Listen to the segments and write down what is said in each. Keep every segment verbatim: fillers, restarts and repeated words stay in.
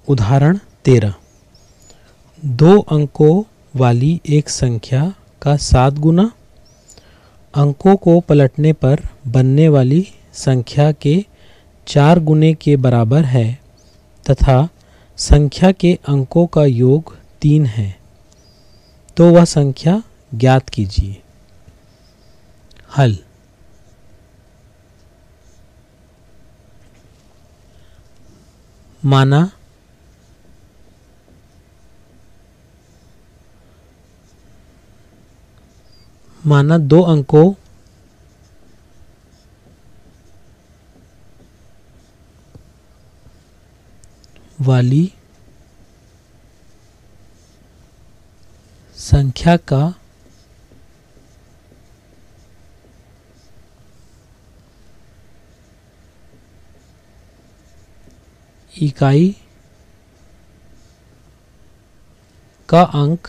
उदाहरण तेरह। दो अंकों वाली एक संख्या का सात गुना अंकों को पलटने पर बनने वाली संख्या के चार गुने के बराबर है तथा संख्या के अंकों का योग तीन है, तो वह संख्या ज्ञात कीजिए। हल। माना माना दो अंकों वाली संख्या का इकाई का अंक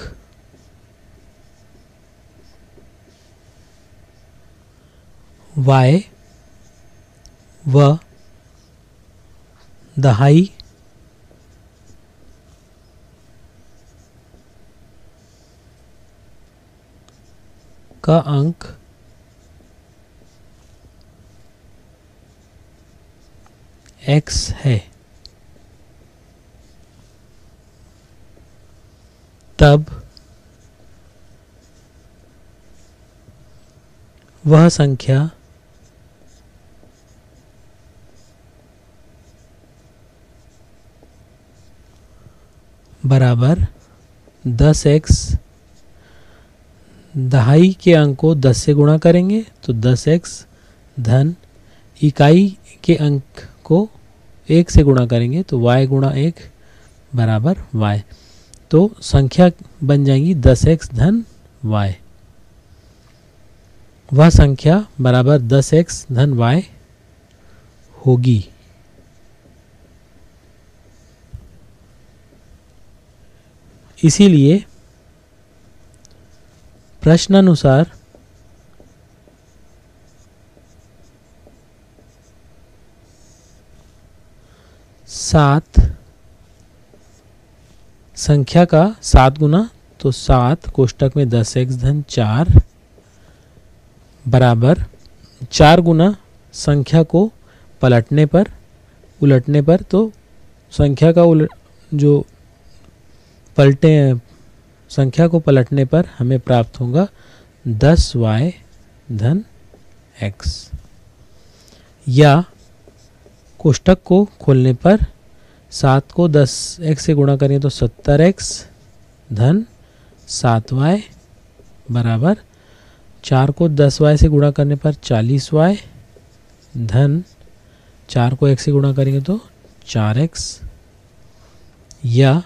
y व दहाई का अंक x है, तब वह संख्या बराबर दस एक्स, दहाई के अंक को दस से गुणा करेंगे तो दस एक्स धन इकाई के अंक को एक से गुणा करेंगे तो y गुणा एक बराबर y, तो संख्या बन जाएगी दस एक्स धन y। वह संख्या बराबर दस एक्स धन y होगी। इसीलिए प्रश्नानुसार सात संख्या का सात गुना तो सात कोष्टक में दस एक्स धन चार बराबर चार गुना संख्या को पलटने पर उलटने पर तो संख्या का उलट जो पलटे संख्या को पलटने पर हमें प्राप्त होगा दस वाई धन एक्स, या कोष्टक को खोलने पर सात को दस एक्स से गुणा करें तो सत्तर एक्स धन सात वाई बराबर चार को दस वाई से गुणा करने पर चालीस वाई धन चार को एक्स से गुणा करेंगे तो चार एक्स, या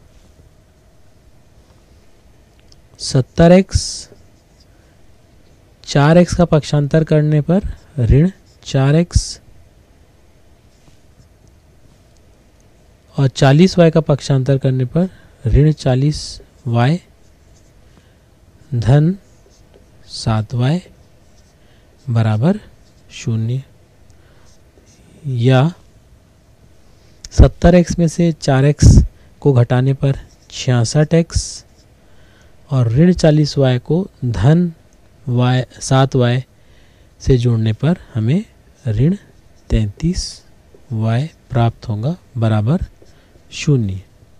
सत्तर एक्स चार एक्स का पक्षांतर करने पर ऋण चार एक्स और चालीस वाई का पक्षांतर करने पर ऋण चालीस वाई धन सात वाई बराबर शून्य, या सत्तर एक्स में से चार एक्स को घटाने पर छियासठ एक्स और ऋण चालीस वाई को धन वाई सात वाई से जोड़ने पर हमें ऋण तैंतीस वाई प्राप्त होगा बराबर शून्य।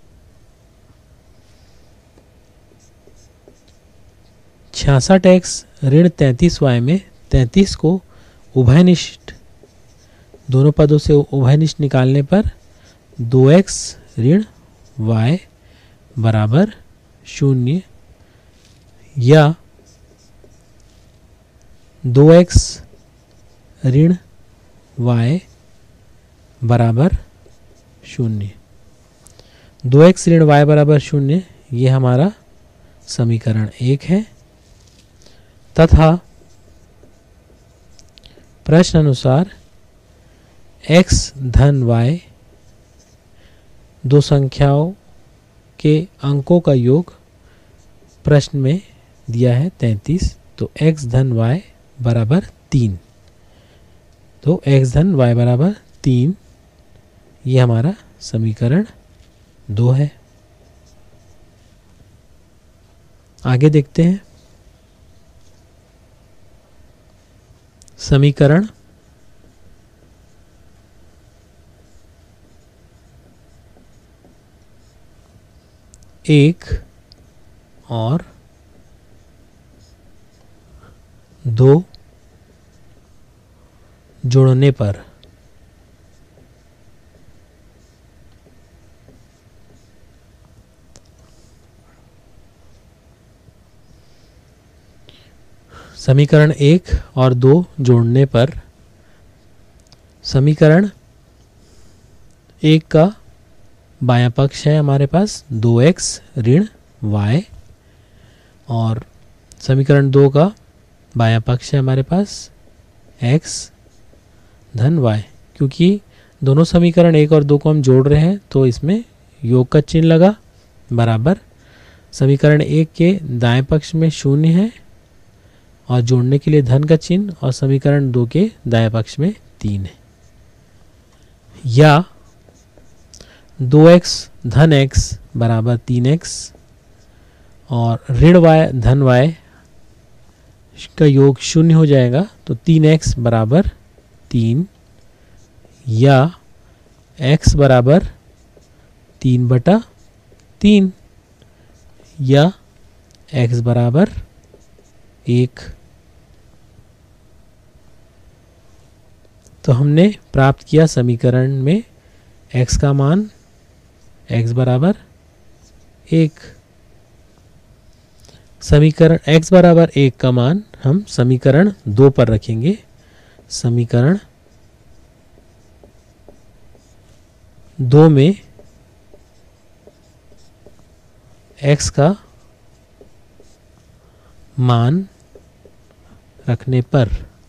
छियासठ एक्स ऋण तैंतीस वाई में तैंतीस को उभयनिष्ठ दोनों पदों से उभयनिष्ठ निकालने पर दो एक्स ऋण वाई बराबर शून्य, या दो एक्स ऋण वाई बराबर शून्य। दो एक्स ऋण वाई बराबर शून्य ये हमारा समीकरण एक है, तथा प्रश्न अनुसार x धन y दो संख्याओं के अंकों का योग प्रश्न में दिया है तैंतीस, तो x धन y बराबर तीन, तो x धन y बराबर तीन ये हमारा समीकरण दो है। आगे देखते हैं। समीकरण एक और दो जोड़ने पर समीकरण एक और दो जोड़ने पर समीकरण एक का बायां पक्ष है हमारे पास दो एक्स ऋण वाई, और समीकरण दो का बायां पक्ष है हमारे पास x धन y। क्योंकि दोनों समीकरण एक और दो को हम जोड़ रहे हैं तो इसमें योग का चिन्ह लगा, बराबर समीकरण एक के दाएं पक्ष में शून्य है और जोड़ने के लिए धन का चिन्ह, और समीकरण दो के दाएं पक्ष में तीन है। या दो एक्स धन x बराबर तीन एक्स और ऋण y धन y का योग शून्य हो जाएगा, तो तीन एक्स बराबर तीन, या x बराबर तीन बटा तीन, या x बराबर एक। तो हमने प्राप्त किया समीकरण में x का मान x बराबर एक। समीकरण x बराबर एक का मान हम समीकरण दो पर रखेंगे। समीकरण दो में x का मान रखने पर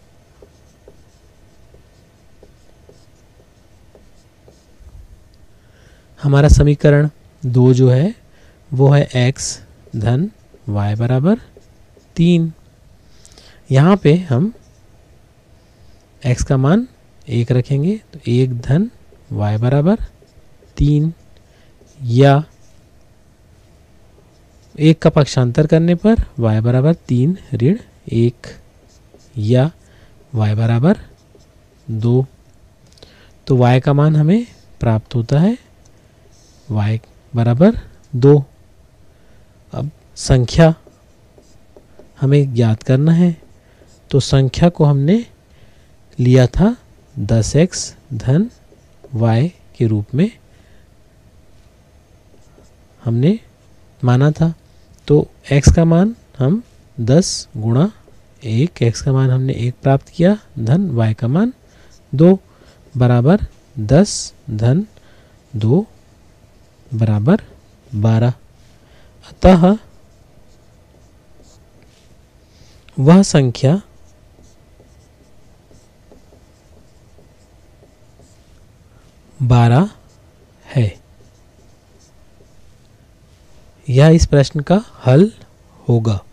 हमारा समीकरण दो जो है वो है x धन y बराबर तीन। यहाँ पे हम x का मान एक रखेंगे, तो एक धन y बराबर तीन, या एक का पक्षांतर करने पर y बराबर तीन ऋण एक, या y बराबर दो। तो y का मान हमें प्राप्त होता है y बराबर दो। अब संख्या हमें ज्ञात करना है, तो संख्या को हमने लिया था दस एक्स धन y के रूप में हमने माना था। तो x का मान हम दस गुणा एक, x का मान हमने एक प्राप्त किया, धन y का मान दो बराबर दस धन दो बराबर बारह। अतः वह संख्या बारह है। यह इस प्रश्न का हल होगा।